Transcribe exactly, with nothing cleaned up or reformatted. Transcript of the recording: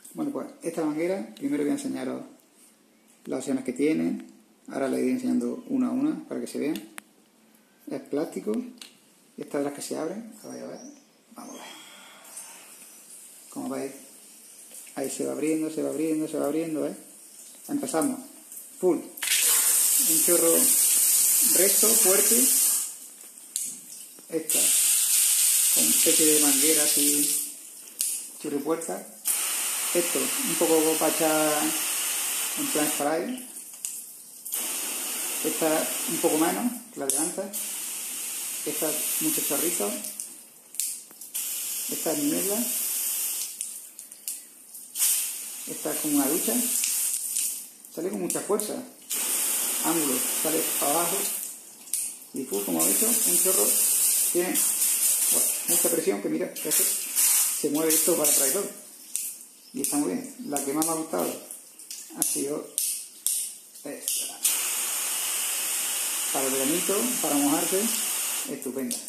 Bueno, pues esta manguera, primero voy a enseñaros las opciones que tiene. Ahora les iré enseñando una a una para que se vean. Es plástico. Y esta de las que se abren. A ver, a ver. Vamos a ver. Como veis, ahí se va abriendo, se va abriendo, se va abriendo, ¿eh? Empezamos. Full. Un chorro recto, fuerte. Esta, con una especie de manguera así, churripuerta. Esto, un poco para echar en plan spray. Esta un poco menos que la de antes. Esta mucho chorrito. Esta es niebla. Esta es como una ducha. Sale con mucha fuerza. Ángulo, sale para abajo. Y full, como he dicho, un chorro tiene bueno, mucha presión, que mira, que se mueve esto para atrás y todo. Y está muy bien. La que más me ha gustado ha sido esta. Para el veranito, para mojarse, estupenda.